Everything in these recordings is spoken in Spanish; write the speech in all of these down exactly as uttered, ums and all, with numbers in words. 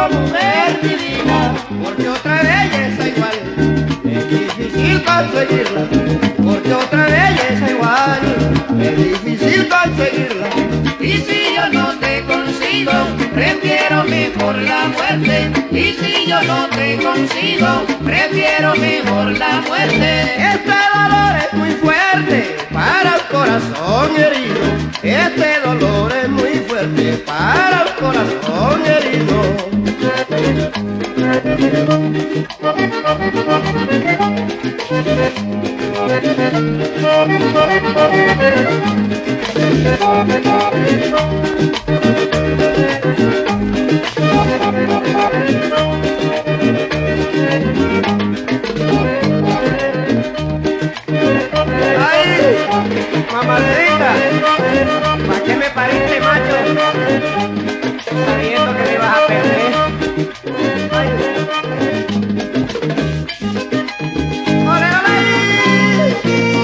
prefiero, mujer divina, porque otra belleza igual es difícil conseguirla, porque otra belleza igual es difícil conseguirla. Y si yo no te consigo, prefiero mejor la muerte. Y si yo no te consigo, prefiero mejor la muerte. Este dolor es muy fuerte para el corazón herido. Este dolor es muy fuerte para el corazón herido. ¡Ay, mamadita! ¿Para qué me pariste, macho? Sabiendo que me ibas a perder. ¡Ay! ¡Ole, ole!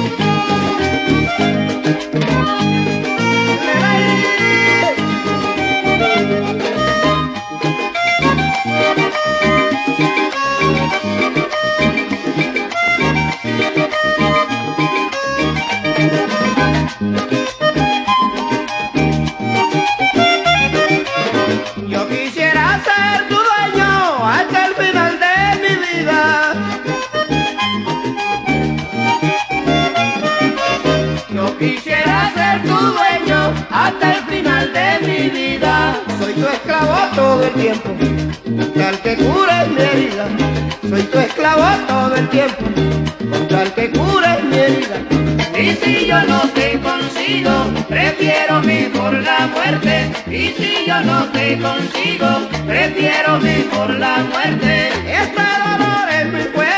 Yo quisiera ser tu dueño hasta el final de mi vida. Yo quisiera ser tu dueño hasta el final de mi vida. Soy tu esclavo todo el tiempo, con tal que cures mi herida. Soy tu esclavo todo el tiempo, con tal que cures mi herida. Y si yo no te consigo, prefiero mejor la muerte. Y si yo no te consigo, prefiero mejor la muerte. Este dolor es muy fuerte